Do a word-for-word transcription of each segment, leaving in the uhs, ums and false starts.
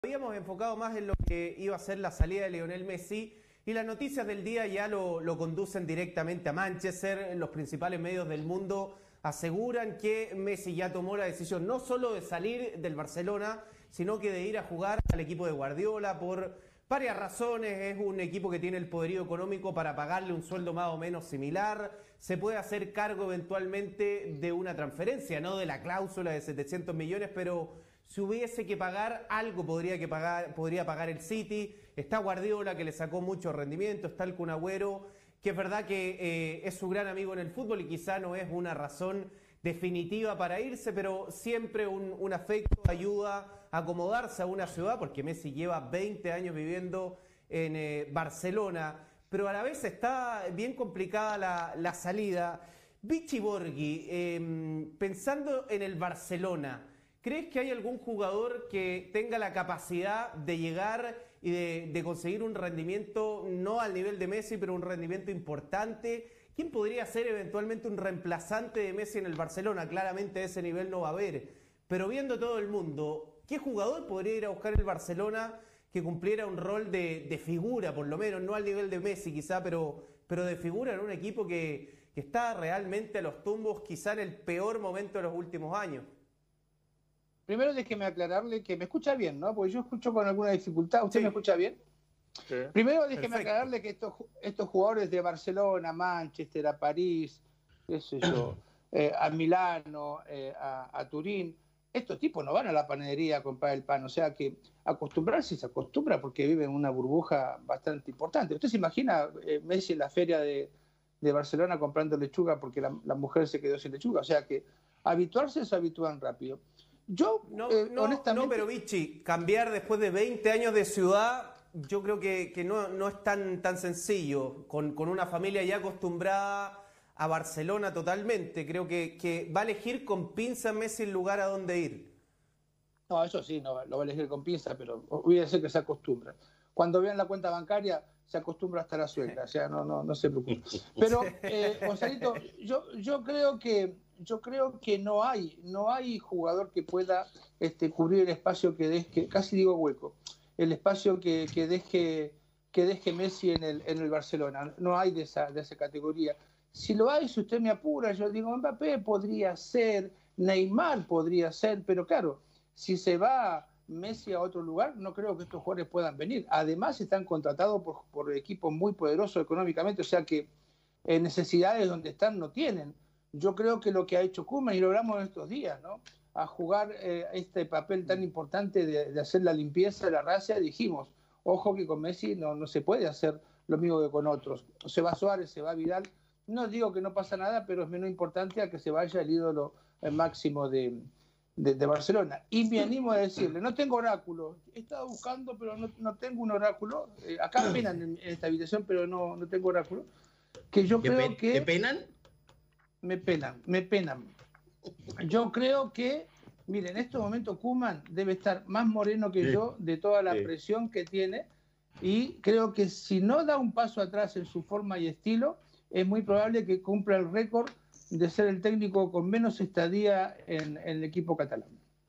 Habíamos enfocado más en lo que iba a ser la salida de Lionel Messi y las noticias del día ya lo, lo conducen directamente a Manchester. Los principales medios del mundo aseguran que Messi ya tomó la decisión no solo de salir del Barcelona, sino que de ir a jugar al equipo de Guardiola por varias razones. Es un equipo que tiene el poderío económico para pagarle un sueldo más o menos similar. Se puede hacer cargo eventualmente de una transferencia, no de la cláusula de setecientos millones, pero si hubiese que pagar algo podría, que pagar, podría pagar el City. Está Guardiola, que le sacó mucho rendimiento, está el Kun Agüero, que es verdad que eh, es su gran amigo en el fútbol y quizá no es una razón definitiva para irse, pero siempre un, un afecto ayuda a acomodarse a una ciudad, porque Messi lleva veinte años viviendo en eh, Barcelona, pero a la vez está bien complicada la, la salida. Vichy Borghi, eh, pensando en el Barcelona, ¿crees que hay algún jugador que tenga la capacidad de llegar y de, de conseguir un rendimiento, no al nivel de Messi, pero un rendimiento importante? ¿Quién podría ser eventualmente un reemplazante de Messi en el Barcelona? Claramente ese nivel no va a haber. Pero viendo todo el mundo, ¿qué jugador podría ir a buscar el Barcelona que cumpliera un rol de, de figura, por lo menos, no al nivel de Messi quizá, pero, pero de figura en un equipo que, que está realmente a los tumbos, quizá en el peor momento de los últimos años? Primero déjeme aclararle que me escucha bien, ¿no? Porque yo escucho con alguna dificultad. ¿Usted me Sí, escucha bien? sí. Primero déjeme Perfecto. aclararle que estos, estos jugadores de Barcelona, Manchester, a París, qué sé yo, eh, a Milano, eh, a, a Turín, estos tipos no van a la panadería a comprar el pan. O sea que acostumbrarse se acostumbra porque viven en una burbuja bastante importante. ¿Usted se imagina eh, Messi en la feria de, de Barcelona comprando lechuga porque la, la mujer se quedó sin lechuga? O sea que habituarse se habitúan rápido. Yo, No, eh, no, no, pero honestamente, Vichy, cambiar después de veinte años de ciudad, yo creo que, que no, no es tan, tan sencillo. Con, con una familia ya acostumbrada a Barcelona totalmente, creo que, que va a elegir con pinza Messi el lugar a donde ir. no, eso sí, no, lo va a elegir con pinza, pero olvídese que se acostumbra. Cuando vean la cuenta bancaria, se acostumbra hasta la suegra, o sea, no, no, no se preocupe. Pero, eh, Gonzalito, yo, yo creo que yo creo que no hay, no hay jugador que pueda este, cubrir el espacio que deje, casi digo hueco, el espacio que, que deje que deje Messi en el, en el Barcelona. No hay de esa, de esa categoría. Si lo hay, si usted me apura, yo digo, Mbappé podría ser, Neymar podría ser, pero claro, si se va Messi a otro lugar, no creo que estos jugadores puedan venir. Además, están contratados por, por equipos muy poderosos económicamente, o sea que eh, necesidades donde están no tienen. Yo creo que lo que ha hecho Koeman, y lo hablamos en estos días, ¿no? A jugar eh, este papel tan importante de, de hacer la limpieza de la raza, dijimos, ojo que con Messi no, no se puede hacer lo mismo que con otros. Se va Suárez, se va Vidal. No digo que no pasa nada, pero es menos importante a que se vaya el ídolo el máximo de, de, de Barcelona. Y me animo a decirle, no tengo oráculo, he estado buscando, pero no, no tengo un oráculo. Eh, acá penan en, en esta habitación, pero no, no tengo oráculo. Que yo ¿Qué, creo pe ¿Qué que penan? me penan, me penan. Yo creo que, miren, en estos momentos Koeman debe estar más moreno que Sí, yo de toda la sí. presión que tiene, y creo que si no da un paso atrás en su forma y estilo, es muy probable que cumpla el récord de ser el técnico con menos estadía en, en el equipo catalán.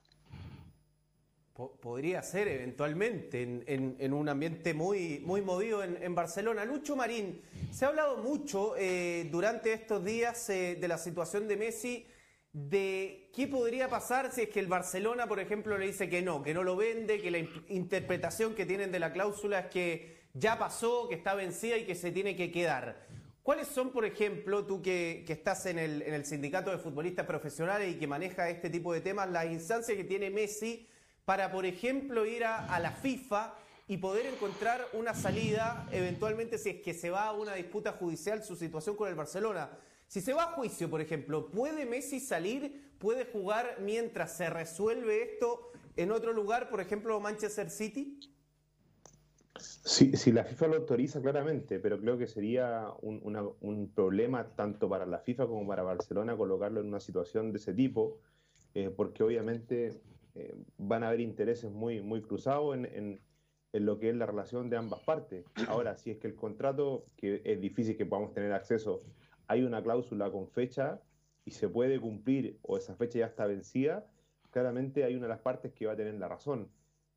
Podría ser eventualmente en, en, en un ambiente muy, muy movido en, en Barcelona. Lucho Marín, se ha hablado mucho eh, durante estos días eh, de la situación de Messi, de qué podría pasar si es que el Barcelona, por ejemplo, le dice que no, que no lo vende, que la interpretación que tienen de la cláusula es que ya pasó, que está vencida y que se tiene que quedar. ¿Cuáles son, por ejemplo, tú que, que estás en el, en el sindicato de futbolistas profesionales y que maneja este tipo de temas, las instancias que tiene Messi para, por ejemplo, ir a, a la FIFA y poder encontrar una salida, eventualmente si es que se va a una disputa judicial su situación con el Barcelona? Si se va a juicio, por ejemplo, ¿puede Messi salir, puede jugar mientras se resuelve esto en otro lugar, por ejemplo, Manchester City? Si, si la FIFA lo autoriza, claramente, pero creo que sería un, una, un problema tanto para la FIFA como para Barcelona colocarlo en una situación de ese tipo, eh, porque obviamente eh, van a haber intereses muy, muy cruzados en, en, en lo que es la relación de ambas partes. Ahora, si es que el contrato, que es difícil que podamos tener acceso, hay una cláusula con fecha y se puede cumplir o esa fecha ya está vencida, claramente hay una de las partes que va a tener la razón.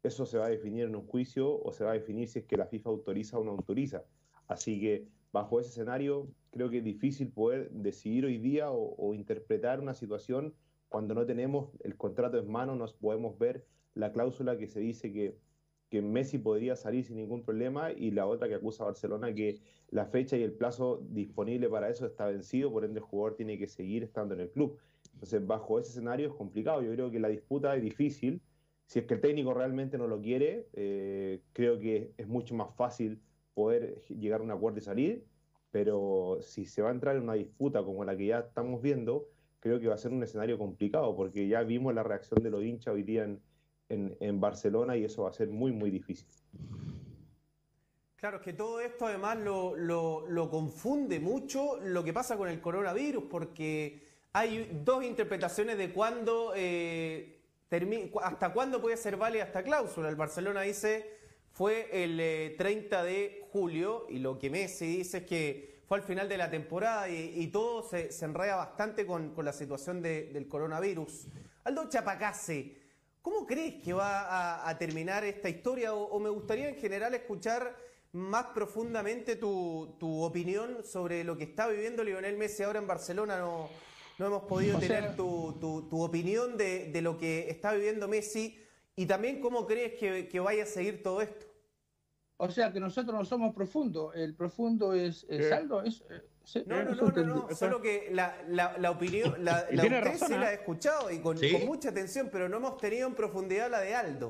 eso se va a definir en un juicio o se va a definir si es que la FIFA autoriza o no autoriza. Así que bajo ese escenario creo que es difícil poder decidir hoy día o, o interpretar una situación cuando no tenemos el contrato en mano, no podemos ver la cláusula que se dice que, que Messi podría salir sin ningún problema y la otra que acusa a Barcelona que la fecha y el plazo disponible para eso está vencido, por ende el jugador tiene que seguir estando en el club. Entonces bajo ese escenario es complicado, yo creo que la disputa es difícil. Si es que el técnico realmente no lo quiere, eh, creo que es mucho más fácil poder llegar a un acuerdo y salir, pero si se va a entrar en una disputa como la que ya estamos viendo, creo que va a ser un escenario complicado, porque ya vimos la reacción de los hinchas hoy día en, en, en Barcelona y eso va a ser muy, muy difícil. Claro, es que todo esto además lo, lo, lo confunde mucho lo que pasa con el coronavirus, porque hay dos interpretaciones de cuándo... Eh, ¿Hasta cuándo puede ser válida esta cláusula? El Barcelona dice fue el eh, treinta de julio y lo que Messi dice es que fue al final de la temporada y, y todo se, se enreda bastante con, con la situación de, del coronavirus. Aldo Chapacase, ¿cómo crees que va a, a terminar esta historia? O, o me gustaría en general escuchar más profundamente tu, tu opinión sobre lo que está viviendo Lionel Messi ahora en Barcelona. No, no hemos podido o tener sea, tu, tu, tu opinión de, de lo que está viviendo Messi y también cómo crees que, que vaya a seguir todo esto. O sea, que nosotros no somos profundos. El profundo es, es Aldo. Es, es, no, no, no, no, no, solo que la, la, la opinión, la, la usted razón, sí ¿eh? La he escuchado y con, ¿sí? con mucha atención, pero no hemos tenido en profundidad la de Aldo.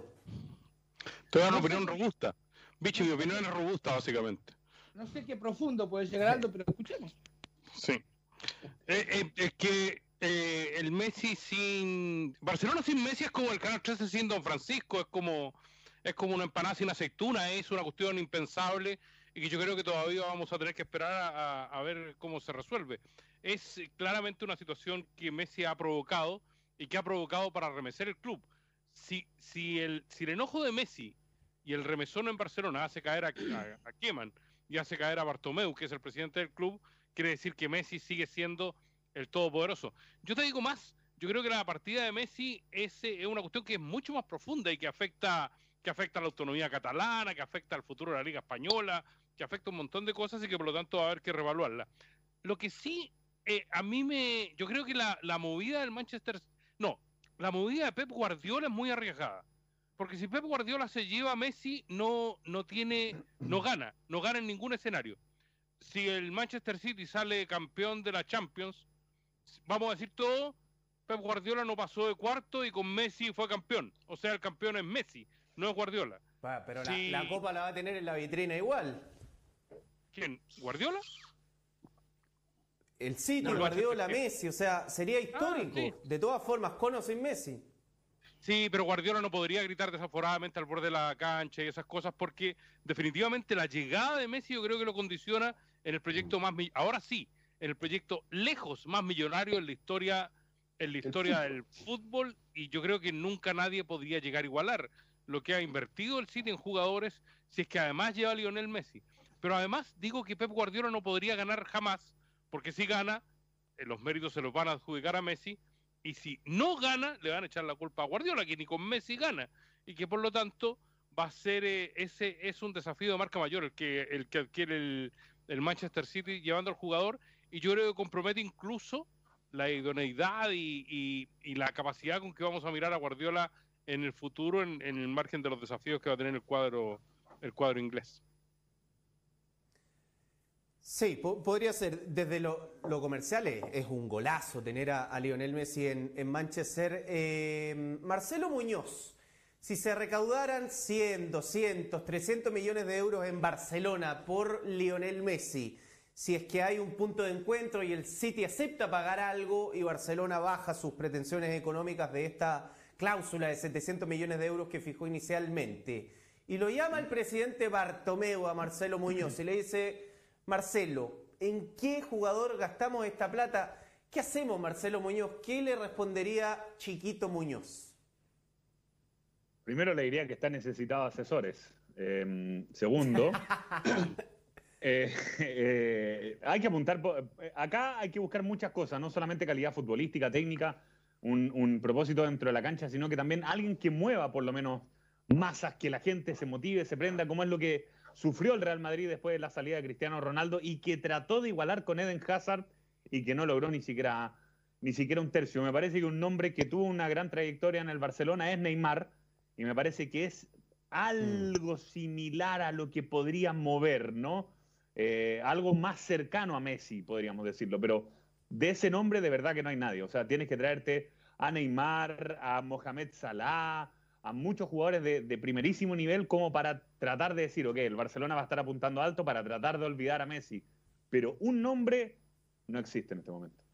Te da una opinión robusta. Bicho, mi opinión es robusta, básicamente. No sé qué profundo puede llegar Aldo, pero escuchemos. Sí. Eh, eh, es que eh, el Messi sin... Barcelona sin Messi es como el Canal trece sin Don Francisco, es como, es como una empanada sin aceituna, es una cuestión impensable y que yo creo que todavía vamos a tener que esperar a, a ver cómo se resuelve. Es claramente una situación que Messi ha provocado y que ha provocado para remecer el club. Si, si, el, si el enojo de Messi y el remesón en Barcelona hace caer a, a, a Koeman y hace caer a Bartomeu, que es el presidente del club, quiere decir que Messi sigue siendo el todopoderoso. Yo te digo más, yo creo que la partida de Messi es, es una cuestión que es mucho más profunda y que afecta, que afecta a la autonomía catalana, que afecta al futuro de la Liga Española, que afecta un montón de cosas y que por lo tanto va a haber que reevaluarla. Lo que sí, eh, a mí me... Yo creo que la, la movida del Manchester... No, la movida de Pep Guardiola es muy arriesgada. Porque si Pep Guardiola se lleva a Messi, no, no tiene... No gana, no gana en ningún escenario. Si el Manchester City sale campeón de la Champions, vamos a decir todo, Pep Guardiola no pasó de cuarto y con Messi fue campeón. O sea, el campeón es Messi, no es Guardiola. Va, pero si... la, la copa la va a tener en la vitrina igual. ¿Quién? ¿Guardiola? El City, no, Guardiola, Messi, o sea, sería histórico. Ah, sí. De todas formas, con o sin Messi. Sí, pero Guardiola no podría gritar desaforadamente al borde de la cancha y esas cosas porque definitivamente la llegada de Messi yo creo que lo condiciona en el proyecto más, ahora sí, en el proyecto lejos más millonario en la historia, en la historia del fútbol y yo creo que nunca nadie podría llegar a igualar lo que ha invertido el City en jugadores si es que además lleva a Lionel Messi. Pero además digo que Pep Guardiola no podría ganar jamás porque si gana, los méritos se los van a adjudicar a Messi. Y si no gana, le van a echar la culpa a Guardiola, que ni con Messi gana. Y que por lo tanto va a ser, eh, ese es un desafío de marca mayor, el que, el que adquiere el, el Manchester City llevando al jugador. Y yo creo que compromete incluso la idoneidad y, y, y la capacidad con que vamos a mirar a Guardiola en el futuro, en, en el margen de los desafíos que va a tener el cuadro, el cuadro inglés. Sí, po podría ser. Desde lo, lo comercial es, es un golazo tener a, a Lionel Messi en, en Manchester. Eh, Marcelo Muñoz, si se recaudaran cien, doscientos, trescientos millones de euros en Barcelona por Lionel Messi, si es que hay un punto de encuentro y el City acepta pagar algo y Barcelona baja sus pretensiones económicas de esta cláusula de setecientos millones de euros que fijó inicialmente, y lo llama el presidente Bartomeu a Marcelo Muñoz y le dice... Marcelo, ¿en qué jugador gastamos esta plata? ¿Qué hacemos, Marcelo Muñoz? ¿Qué le respondería Chiquito Muñoz? Primero le diría que está necesitado de asesores. Eh, segundo, eh, eh, hay que apuntar... Acá hay que buscar muchas cosas, no solamente calidad futbolística, técnica, un, un propósito dentro de la cancha, sino que también alguien que mueva por lo menos masas, que la gente se motive, se prenda, como es lo que sufrió el Real Madrid después de la salida de Cristiano Ronaldo y que trató de igualar con Eden Hazard y que no logró ni siquiera, ni siquiera un tercio. Me parece que un nombre que tuvo una gran trayectoria en el Barcelona es Neymar, y me parece que es algo similar a lo que podría mover, ¿no? Eh, algo más cercano a Messi, podríamos decirlo, pero de ese nombre de verdad que no hay nadie. O sea, tienes que traerte a Neymar, a Mohamed Salah, a muchos jugadores de, de primerísimo nivel como para tratar de decir, ok, el Barcelona va a estar apuntando alto para tratar de olvidar a Messi. Pero un nombre no existe en este momento.